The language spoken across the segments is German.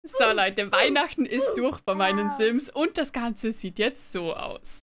So Leute, Weihnachten ist durch bei meinen Sims und das Ganze sieht jetzt so aus.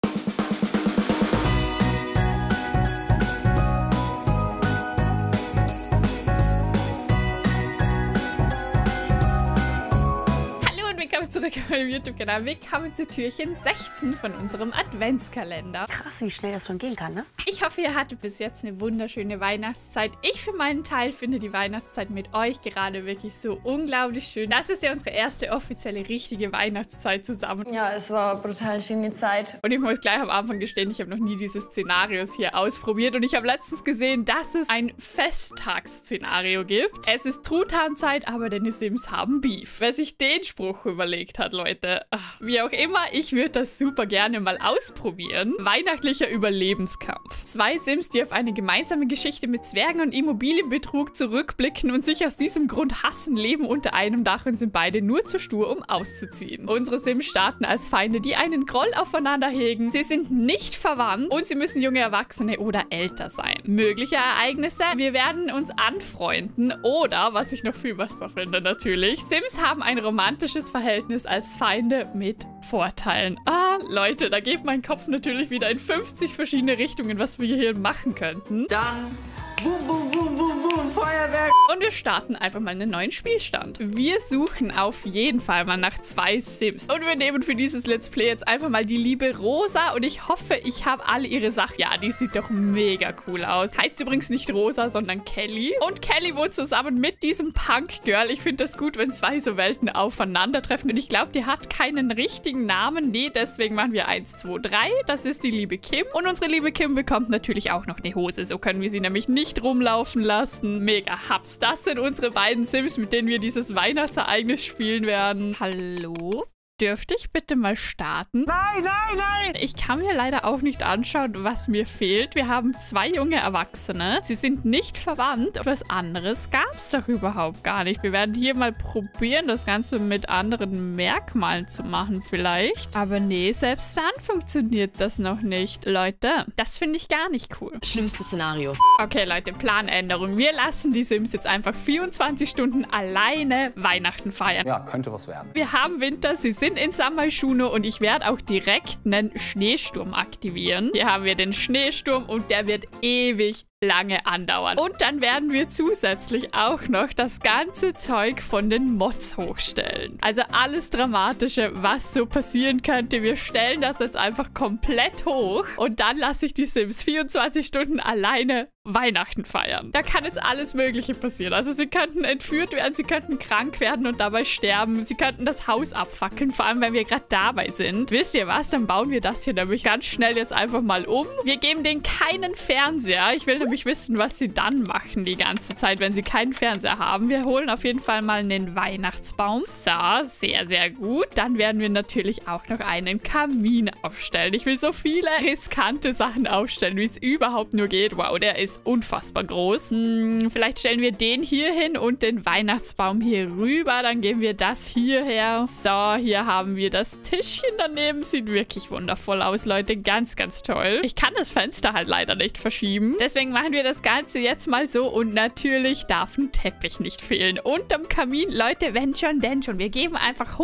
Willkommen zurück auf meinem YouTube-Kanal. Willkommen zu Türchen 16 von unserem Adventskalender. Krass, wie schnell das schon gehen kann, ne? Ich hoffe, ihr hattet bis jetzt eine wunderschöne Weihnachtszeit. Ich für meinen Teil finde die Weihnachtszeit mit euch gerade wirklich so unglaublich schön. Das ist ja unsere erste offizielle richtige Weihnachtszeit zusammen. Ja, es war brutal schöne Zeit. Und ich muss gleich am Anfang gestehen, ich habe noch nie diese Szenarios hier ausprobiert. Und ich habe letztens gesehen, dass es ein Festtagsszenario gibt. Es ist Truthahnzeit, aber deine Sims haben Beef. Wer sich den Spruch überlegt hat, Leute. Wie auch immer, ich würde das super gerne mal ausprobieren. Weihnachtlicher Überlebenskampf. Zwei Sims, die auf eine gemeinsame Geschichte mit Zwergen und Immobilienbetrug zurückblicken und sich aus diesem Grund hassen, leben unter einem Dach und sind beide nur zu stur, um auszuziehen. Unsere Sims starten als Feinde, die einen Groll aufeinander hegen. Sie sind nicht verwandt und sie müssen junge Erwachsene oder älter sein. Mögliche Ereignisse, wir werden uns anfreunden oder, was ich noch viel besser finde natürlich, Sims haben ein romantisches Verhältnis als Feinde mit Vorteilen. Ah, Leute, da geht mein Kopf natürlich wieder in 50 verschiedene Richtungen, was wir hier machen könnten. Dann boom, boom, boom, boom, boom, Feuerwerk. Und wir starten einfach mal einen neuen Spielstand. Wir suchen auf jeden Fall mal nach zwei Sims. Und wir nehmen für dieses Let's Play jetzt einfach mal die liebe Rosa. Und ich hoffe, ich habe alle ihre Sachen. Ja, die sieht doch mega cool aus. Heißt übrigens nicht Rosa, sondern Kelly. Und Kelly wohnt zusammen mit diesem Punk-Girl. Ich finde das gut, wenn zwei so Welten aufeinandertreffen. Und ich glaube, die hat keinen richtigen Namen. Nee, deswegen machen wir 1, 2, 3. Das ist die liebe Kim. Und unsere liebe Kim bekommt natürlich auch noch eine Hose. So können wir sie nämlich nicht rumlaufen lassen. Mega Haps. Das sind unsere beiden Sims, mit denen wir dieses Weihnachtsereignis spielen werden. Hallo? Dürfte ich bitte mal starten? Nein, nein, nein! Ich kann mir leider auch nicht anschauen, was mir fehlt. Wir haben zwei junge Erwachsene. Sie sind nicht verwandt. Was anderes gab es doch überhaupt gar nicht. Wir werden hier mal probieren, das Ganze mit anderen Merkmalen zu machen vielleicht. Aber nee, selbst dann funktioniert das noch nicht. Leute, das finde ich gar nicht cool. Schlimmstes Szenario. Okay, Leute, Planänderung. Wir lassen die Sims jetzt einfach 24 Stunden alleine Weihnachten feiern. Ja, könnte was werden. Wir haben Winter, sie sind in Sammelschule und ich werde auch direkt einen Schneesturm aktivieren. Hier haben wir den Schneesturm und der wird ewig lange andauern. Und dann werden wir zusätzlich auch noch das ganze Zeug von den Mods hochstellen. Also alles Dramatische, was so passieren könnte. Wir stellen das jetzt einfach komplett hoch und dann lasse ich die Sims 24 Stunden alleine Weihnachten feiern. Da kann jetzt alles Mögliche passieren. Also sie könnten entführt werden, sie könnten krank werden und dabei sterben. Sie könnten das Haus abfackeln, vor allem wenn wir gerade dabei sind. Wisst ihr was? Dann bauen wir das hier nämlich ganz schnell jetzt einfach mal um. Wir geben denen keinen Fernseher. Ich will nämlich wissen, was sie dann machen die ganze Zeit, wenn sie keinen Fernseher haben. Wir holen auf jeden Fall mal einen Weihnachtsbaum. So, sehr, sehr gut. Dann werden wir natürlich auch noch einen Kamin aufstellen. Ich will so viele riskante Sachen aufstellen, wie es überhaupt nur geht. Wow, der ist unfassbar groß. Vielleicht stellen wir den hier hin und den Weihnachtsbaum hier rüber. Dann geben wir das hierher. So, hier haben wir das Tischchen daneben. Sieht wirklich wundervoll aus, Leute. Ganz, ganz toll. Ich kann das Fenster halt leider nicht verschieben. Deswegen machen wir das Ganze jetzt mal so. Und natürlich darf ein Teppich nicht fehlen. Unterm Kamin, Leute, wenn schon, denn schon. Wir geben einfach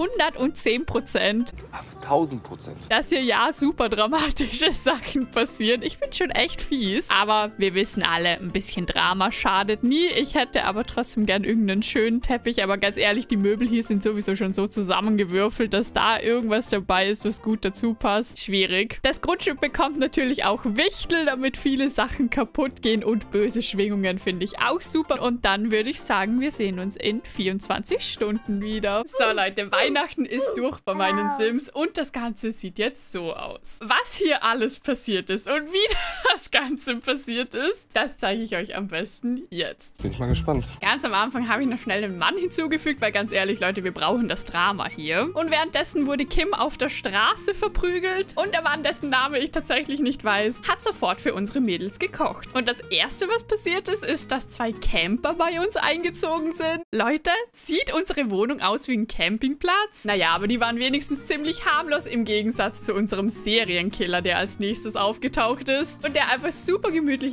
110%. 1000%. Dass hier ja super dramatische Sachen passieren. Ich bin schon echt fies. Aber wir wissen alle, ein bisschen Drama schadet nie. Ich hätte aber trotzdem gern irgendeinen schönen Teppich. Aber ganz ehrlich, die Möbel hier sind sowieso schon so zusammengewürfelt, dass da irgendwas dabei ist, was gut dazu passt. Schwierig. Das Grundstück bekommt natürlich auch Wichtel, damit viele Sachen kaputt gehen. Und böse Schwingungen finde ich auch super. Und dann würde ich sagen, wir sehen uns in 24 Stunden wieder. So Leute, Weihnachten ist durch bei meinen Sims. Und das Ganze sieht jetzt so aus. Was hier alles passiert ist und wie das Ganze passiert ist, das zeige ich euch am besten jetzt. Bin ich mal gespannt. Ganz am Anfang habe ich noch schnell einen Mann hinzugefügt, weil ganz ehrlich, Leute, wir brauchen das Drama hier. Und währenddessen wurde Kim auf der Straße verprügelt und der Mann, dessen Name ich tatsächlich nicht weiß, hat sofort für unsere Mädels gekocht. Und das Erste, was passiert ist, ist, dass zwei Camper bei uns eingezogen sind. Leute, sieht unsere Wohnung aus wie ein Campingplatz? Naja, aber die waren wenigstens ziemlich harmlos im Gegensatz zu unserem Serienkiller, der als nächstes aufgetaucht ist und der einfach super gemütlich in unsere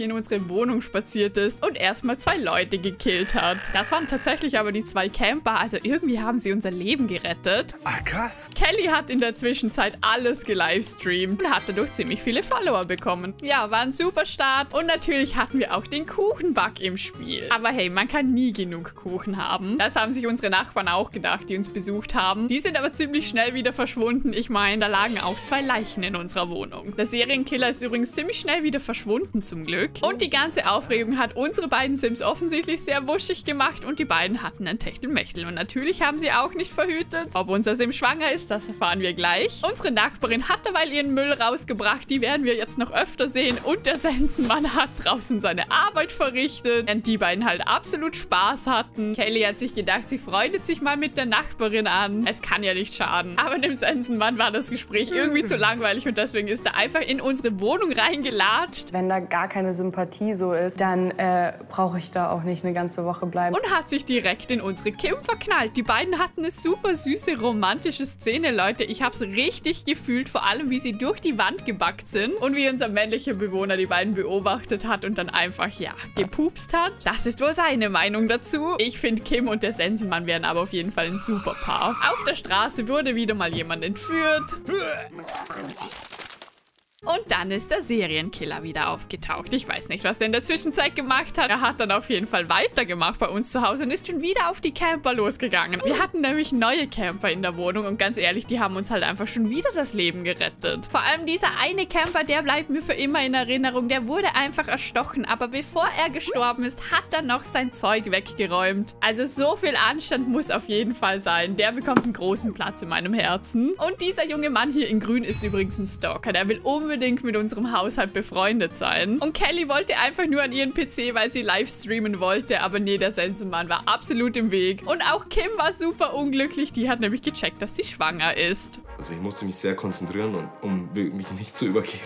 unsere Wohnung spaziert ist und erstmal 2 Leute gekillt hat. Das waren tatsächlich aber die 2 Camper, also irgendwie haben sie unser Leben gerettet. Ach, krass. Kelly hat in der Zwischenzeit alles gelivestreamt und hat dadurch ziemlich viele Follower bekommen. Ja, war ein super Start und natürlich hatten wir auch den Kuchenback im Spiel. Aber hey, man kann nie genug Kuchen haben. Das haben sich unsere Nachbarn auch gedacht, die uns besucht haben. Die sind aber ziemlich schnell wieder verschwunden. Ich meine, da lagen auch 2 Leichen in unserer Wohnung. Der Serienkiller ist übrigens ziemlich schnell wieder verschwunden zum Glück. Und die ganze Aufregung hat unsere beiden Sims offensichtlich sehr wuschig gemacht und die beiden hatten ein Techtelmechtel. Und natürlich haben sie auch nicht verhütet. Ob unser Sim schwanger ist, das erfahren wir gleich. Unsere Nachbarin hat derweil ihren Müll rausgebracht. Die werden wir jetzt noch öfter sehen. Und der Sensenmann hat draußen seine Arbeit verrichtet, während die beiden halt absolut Spaß hatten. Kelly hat sich gedacht, sie freundet sich mal mit der Nachbarin an. Es kann ja nicht schaden. Aber dem Sensenmann war das Gespräch irgendwie zu langweilig und deswegen ist er einfach in unsere Wohnung reingelatscht. Wenn da gar keine Sympathie so ist, dann brauche ich da auch nicht eine ganze Woche bleiben. Und hat sich direkt in unsere Kim verknallt. Die beiden hatten eine super süße, romantische Szene, Leute. Ich habe es richtig gefühlt, vor allem wie sie durch die Wand gebackt sind und wie unser männlicher Bewohner die beiden beobachtet hat und dann einfach, ja, gepupst hat. Das ist wohl seine Meinung dazu. Ich finde, Kim und der Sensenmann wären aber auf jeden Fall ein super Paar. Auf der Straße wurde wieder mal jemand entführt. Und dann ist der Serienkiller wieder aufgetaucht. Ich weiß nicht, was er in der Zwischenzeit gemacht hat. Er hat dann auf jeden Fall weitergemacht bei uns zu Hause und ist schon wieder auf die Camper losgegangen. Wir hatten nämlich neue Camper in der Wohnung und ganz ehrlich, die haben uns halt einfach schon wieder das Leben gerettet. Vor allem dieser eine Camper, der bleibt mir für immer in Erinnerung. Der wurde einfach erstochen, aber bevor er gestorben ist, hat er noch sein Zeug weggeräumt. Also so viel Anstand muss auf jeden Fall sein. Der bekommt einen großen Platz in meinem Herzen. Und dieser junge Mann hier in grün ist übrigens ein Stalker. Der will unbedingt mit unserem Haushalt befreundet sein. Und Kelly wollte einfach nur an ihren PC, weil sie live streamen wollte. Aber nee, der Sensenmann war absolut im Weg. Und auch Kim war super unglücklich. Die hat nämlich gecheckt, dass sie schwanger ist. Also ich musste mich sehr konzentrieren, um mich nicht zu übergeben.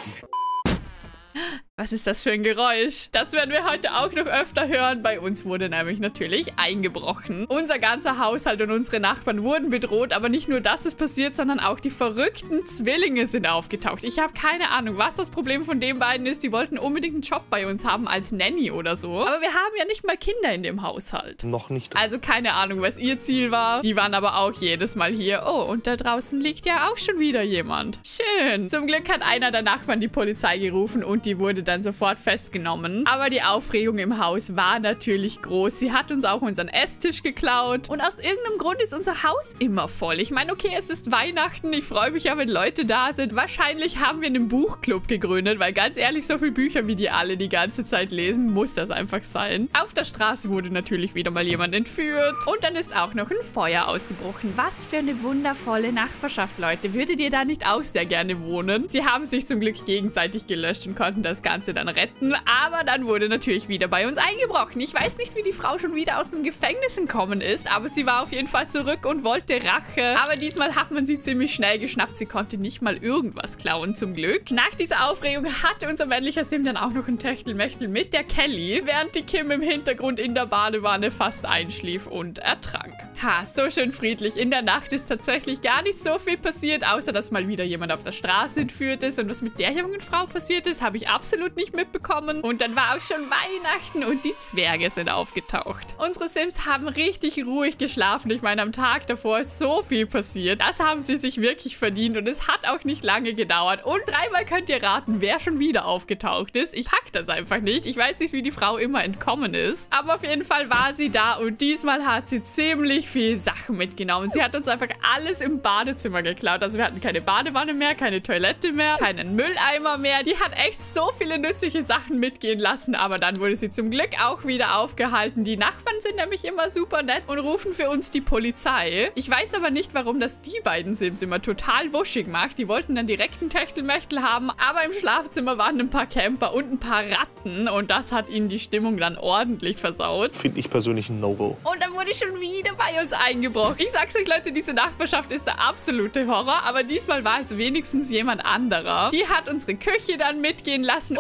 Was ist das für ein Geräusch? Das werden wir heute auch noch öfter hören. Bei uns wurde nämlich natürlich eingebrochen. Unser ganzer Haushalt und unsere Nachbarn wurden bedroht. Aber nicht nur das ist passiert, sondern auch die verrückten Zwillinge sind aufgetaucht. Ich habe keine Ahnung, was das Problem von den beiden ist. Die wollten unbedingt einen Job bei uns haben als Nanny oder so. Aber wir haben ja nicht mal Kinder in dem Haushalt. Noch nicht. Also keine Ahnung, was ihr Ziel war. Die waren aber auch jedes Mal hier. Oh, und da draußen liegt ja auch schon wieder jemand. Schön. Zum Glück hat einer der Nachbarn die Polizei gerufen und die wurde dann sofort festgenommen. Aber die Aufregung im Haus war natürlich groß. Sie hat uns auch unseren Esstisch geklaut. Und aus irgendeinem Grund ist unser Haus immer voll. Ich meine, okay, es ist Weihnachten. Ich freue mich ja, wenn Leute da sind. Wahrscheinlich haben wir einen Buchclub gegründet, weil ganz ehrlich, so viele Bücher, wie die alle die ganze Zeit lesen, muss das einfach sein. Auf der Straße wurde natürlich wieder mal jemand entführt. Und dann ist auch noch ein Feuer ausgebrochen. Was für eine wundervolle Nachbarschaft, Leute. Würdet ihr da nicht auch sehr gerne wohnen? Sie haben sich zum Glück gegenseitig gelöscht und konnten das Ganze dann retten, aber dann wurde natürlich wieder bei uns eingebrochen. Ich weiß nicht, wie die Frau schon wieder aus dem Gefängnis entkommen ist, aber sie war auf jeden Fall zurück und wollte Rache. Aber diesmal hat man sie ziemlich schnell geschnappt. Sie konnte nicht mal irgendwas klauen, zum Glück. Nach dieser Aufregung hatte unser männlicher Sim dann auch noch ein Techtelmechtel mit der Kelly, während die Kim im Hintergrund in der Badewanne fast einschlief und ertrank. Ha, so schön friedlich. In der Nacht ist tatsächlich gar nicht so viel passiert, außer dass mal wieder jemand auf der Straße entführt ist. Und was mit der jungen Frau passiert ist, habe ich absolut nicht mitbekommen. Und dann war auch schon Weihnachten und die Zwerge sind aufgetaucht. Unsere Sims haben richtig ruhig geschlafen. Ich meine, am Tag davor ist so viel passiert. Das haben sie sich wirklich verdient und es hat auch nicht lange gedauert. Und dreimal könnt ihr raten, wer schon wieder aufgetaucht ist. Ich pack das einfach nicht. Ich weiß nicht, wie die Frau immer entkommen ist. Aber auf jeden Fall war sie da und diesmal hat sie ziemlich viel Sachen mitgenommen. Sie hat uns einfach alles im Badezimmer geklaut. Also wir hatten keine Badewanne mehr, keine Toilette mehr, keinen Mülleimer mehr. Die hat echt so viele nützliche Sachen mitgehen lassen, aber dann wurde sie zum Glück auch wieder aufgehalten. Die Nachbarn sind nämlich immer super nett und rufen für uns die Polizei. Ich weiß aber nicht, warum das die beiden Sims immer total wuschig macht. Die wollten dann direkt einen Techtelmechtel haben, aber im Schlafzimmer waren ein paar Camper und ein paar Ratten und das hat ihnen die Stimmung dann ordentlich versaut. Finde ich persönlich ein No-Go. Und dann wurde schon wieder bei uns eingebrochen. Ich sag's euch, Leute, diese Nachbarschaft ist der absolute Horror, aber diesmal war es wenigstens jemand anderer. Die hat unsere Küche dann mitgehen lassen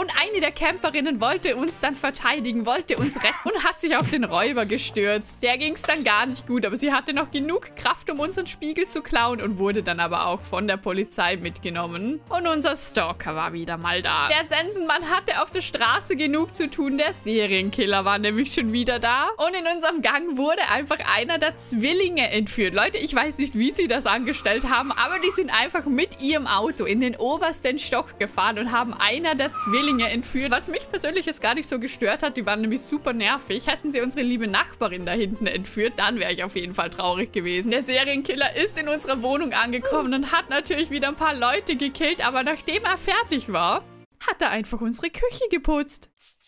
Und eine der Camperinnen wollte uns dann verteidigen, wollte uns retten und hat sich auf den Räuber gestürzt. Der ging es dann gar nicht gut, aber sie hatte noch genug Kraft, um unseren Spiegel zu klauen und wurde dann aber auch von der Polizei mitgenommen. Und unser Stalker war wieder mal da. Der Sensenmann hatte auf der Straße genug zu tun. Der Serienkiller war nämlich schon wieder da. Und in unserem Gang wurde einfach einer der Zwillinge entführt. Leute, ich weiß nicht, wie sie das angestellt haben, aber die sind einfach mit ihrem Auto in den obersten Stock gefahren und haben einer der Zwillinge entführt. Was mich persönlich jetzt gar nicht so gestört hat, die waren nämlich super nervig. Hätten sie unsere liebe Nachbarin da hinten entführt, dann wäre ich auf jeden Fall traurig gewesen. Der Serienkiller ist in unserer Wohnung angekommen und hat natürlich wieder ein paar Leute gekillt, aber nachdem er fertig war, hat er einfach unsere Küche geputzt.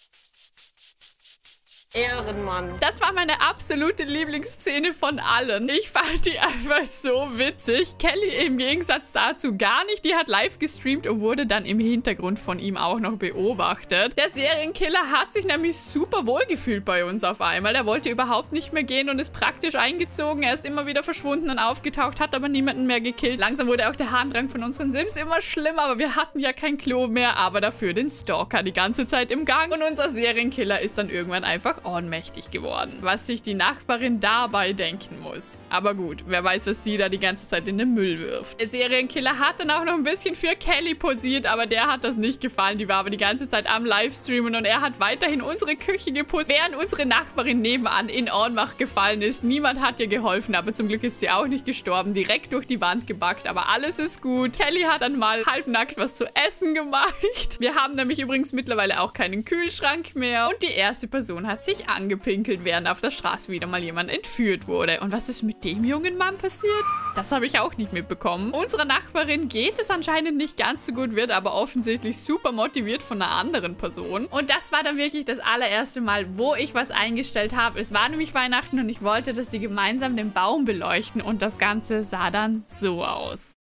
Ehrenmann. Das war meine absolute Lieblingsszene von allen. Ich fand die einfach so witzig. Kelly im Gegensatz dazu gar nicht. Die hat live gestreamt und wurde dann im Hintergrund von ihm auch noch beobachtet. Der Serienkiller hat sich nämlich super wohl gefühlt bei uns auf einmal. Er wollte überhaupt nicht mehr gehen und ist praktisch eingezogen. Er ist immer wieder verschwunden und aufgetaucht, hat aber niemanden mehr gekillt. Langsam wurde auch der Harndrang von unseren Sims immer schlimmer, aber wir hatten ja kein Klo mehr, aber dafür den Stalker die ganze Zeit im Gang. Und unser Serienkiller ist dann irgendwann einfach ohnmächtig geworden. Was sich die Nachbarin dabei denken muss. Aber gut, wer weiß, was die da die ganze Zeit in den Müll wirft. Der Serienkiller hat dann auch noch ein bisschen für Kelly posiert, aber der hat das nicht gefallen. Die war aber die ganze Zeit am Livestreamen und er hat weiterhin unsere Küche geputzt, während unsere Nachbarin nebenan in Ohnmacht gefallen ist. Niemand hat ihr geholfen, aber zum Glück ist sie auch nicht gestorben. Direkt durch die Wand gebackt, aber alles ist gut. Kelly hat dann mal halbnackt was zu essen gemacht. Wir haben nämlich übrigens mittlerweile auch keinen Kühlschrank mehr und die erste Person hat sich angepinkelt, während auf der Straße wieder mal jemand entführt wurde. Und was ist mit dem jungen Mann passiert? Das habe ich auch nicht mitbekommen. Unserer Nachbarin geht es anscheinend nicht ganz so gut, wird aber offensichtlich super motiviert von einer anderen Person. Und das war dann wirklich das allererste Mal, wo ich was eingestellt habe. Es war nämlich Weihnachten und ich wollte, dass die gemeinsam den Baum beleuchten und das Ganze sah dann so aus.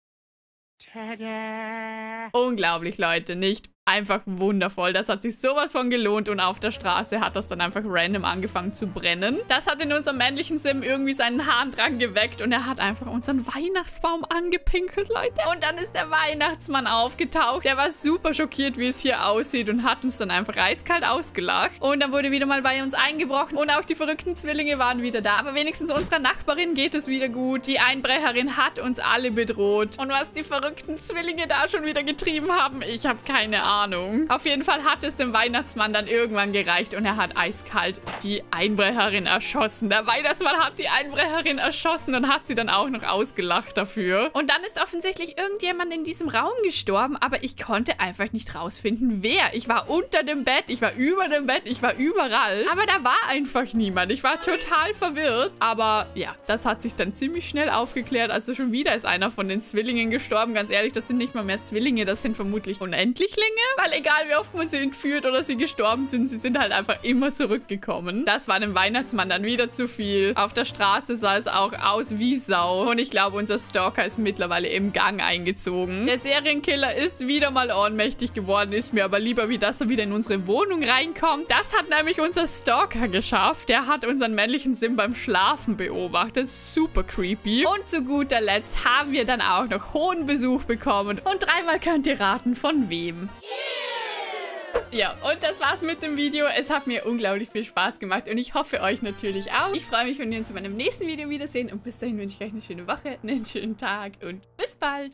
Tada. Unglaublich, Leute, nicht? Einfach wundervoll. Das hat sich sowas von gelohnt und auf der Straße hat das dann einfach random angefangen zu brennen. Das hat in unserem männlichen Sim irgendwie seinen Harndrang geweckt und er hat einfach unseren Weihnachtsbaum angepinkelt, Leute. Und dann ist der Weihnachtsmann aufgetaucht. Der war super schockiert, wie es hier aussieht und hat uns dann einfach eiskalt ausgelacht. Und dann wurde wieder mal bei uns eingebrochen und auch die verrückten Zwillinge waren wieder da. Aber wenigstens unserer Nachbarin geht es wieder gut. Die Einbrecherin hat uns alle bedroht. Und was die verrückten Zwillinge da schon wieder getrieben haben, ich habe keine Ahnung. Auf jeden Fall hat es dem Weihnachtsmann dann irgendwann gereicht und er hat eiskalt die Einbrecherin erschossen. Der Weihnachtsmann hat die Einbrecherin erschossen und hat sie dann auch noch ausgelacht dafür. Und dann ist offensichtlich irgendjemand in diesem Raum gestorben, aber ich konnte einfach nicht rausfinden, wer. Ich war unter dem Bett, ich war über dem Bett, ich war überall, aber da war einfach niemand. Ich war total verwirrt, aber ja, das hat sich dann ziemlich schnell aufgeklärt. Also schon wieder ist einer von den Zwillingen gestorben. Ganz ehrlich, das sind nicht mal mehr Zwillinge, das sind vermutlich Unendlichlinge. Weil egal wie oft man sie entführt oder sie gestorben sind, sie sind halt einfach immer zurückgekommen. Das war dem Weihnachtsmann dann wieder zu viel. Auf der Straße sah es auch aus wie Sau. Und ich glaube, unser Stalker ist mittlerweile im Gang eingezogen. Der Serienkiller ist wieder mal ohnmächtig geworden, ist mir aber lieber, wie dass er wieder in unsere Wohnung reinkommt. Das hat nämlich unser Stalker geschafft. Der hat unseren männlichen Sim beim Schlafen beobachtet. Super creepy. Und zu guter Letzt haben wir dann auch noch hohen Besuch bekommen. Und dreimal könnt ihr raten, von wem. Ja, und das war's mit dem Video. Es hat mir unglaublich viel Spaß gemacht und ich hoffe euch natürlich auch. Ich freue mich, wenn wir uns in meinem nächsten Video wiedersehen und bis dahin wünsche ich euch eine schöne Woche, einen schönen Tag und bis bald.